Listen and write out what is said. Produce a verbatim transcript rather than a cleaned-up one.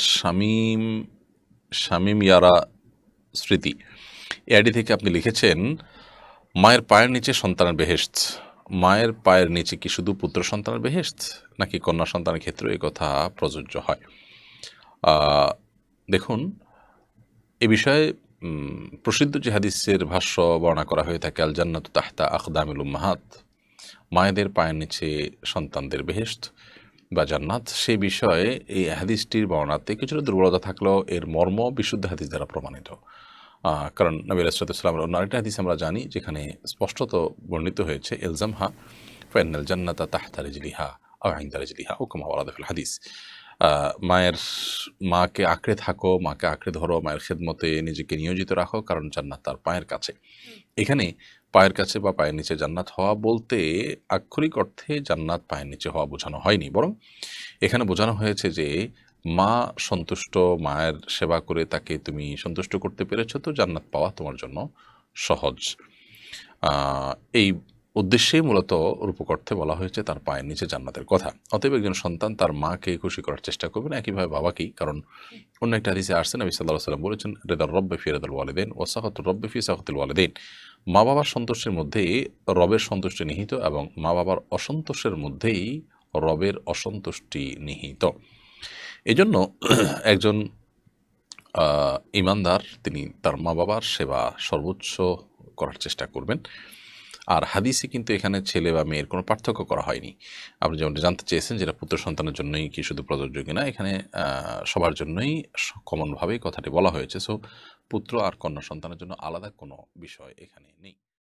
শামীম শামীম ইয়ারা স্মৃতি এআইডি থেকে আপনি লিখেছেন, মায়ের পায়ের নিচে সন্তানের বেহেশত। মায়ের পায়ের নিচে কি শুধু পুত্র সন্তানের বেহেশত, নাকি কন্যা সন্তানের ক্ষেত্রে এই কথা প্রযোজ্য হয়? দেখুন, এ বিষয়ে প্রসিদ্ধ যে হাদিসের ভাষ্য বর্ণনা করা হয়ে থাকে, আল জান্নাতু তাহতা আকদামিল উম্মাহাত, মায়েদের পায়ের নিচে সন্তানদের বেহেশত বা জান্নাত, সেই বিষয়ে এই হাদিসটির বর্ণনাতে কিছুটা দুর্বলতা থাকলেও এর মর্ম বিশুদ্ধ হাদিস দ্বারা প্রমাণিত। কারণ নবী আলাইহিস সালামের অন্য আরেকটা হাদিস আমরা জানি, যেখানে স্পষ্টত বর্ণিত হয়েছে, ইলজামহা ফাইনাল জান্নাতা তাহতা রিজলিহা আও ইনদা রিজলিহা ও কামা ওয়ারাদা ফিল হাদিস। মায়ের মাকে আঁকড়ে থাকো, মাকে আঁকড়ে ধরো, মায়ের খেদমতে নিজেকে নিয়োজিত রাখো, কারণ জান্নাত তার পায়ের কাছে। এখানে পায়ের কাছে বা পায়ের নিচে জান্নাত হওয়া বলতে আক্ষরিক অর্থে জান্নাত পায়ের নিচে হওয়া বোঝানো হয়নি, বরং এখানে বোঝানো হয়েছে যে মা সন্তুষ্ট, মায়ের সেবা করে তাকে তুমি সন্তুষ্ট করতে পেরেছ, তো জান্নাত পাওয়া তোমার জন্য সহজ। এই উদ্দেশ্যেই মূলত রূপক অর্থে বলা হয়েছে তার পায়ের নিচে জান্নাতের কথা। অতএব একজন সন্তান তার মাকে খুশি করার চেষ্টা করবেন, একইভাবে বাবাকেই। কারণ অন্য একটা হাদিসে আসছে, নবী সাল্লাল্লাহু আলাইহি ওয়াসাল্লাম বলেছেন, রিদার রব্বি ফি রিদাল ওয়ালিদাইন ওয়া সাখাতুর রব্বি ফি সাখাতিল ওয়ালিদাইন। মা বাবার সন্তোষের মধ্যেই রবের সন্তুষ্টি নিহিত, এবং মা বাবার অসন্তোষের মধ্যেই রবের অসন্তুষ্টি নিহিত। এজন্য একজন ঈমানদার তিনি তার মা বাবার সেবা সর্বোচ্চ করার চেষ্টা করবেন। আর হাদিসে কিন্তু এখানে ছেলে বা মেয়ের কোনো পার্থক্য করা হয়নি। আপনি যেমন জানতে চেয়েছেন যেটা পুত্র সন্তানের জন্যই কি শুধু প্রযোজ্য কিনা, এখানে সবার জন্যই কমনভাবেই কথাটি বলা হয়েছে। সো পুত্র আর কন্যা সন্তানের জন্য আলাদা কোনো বিষয় এখানে নেই।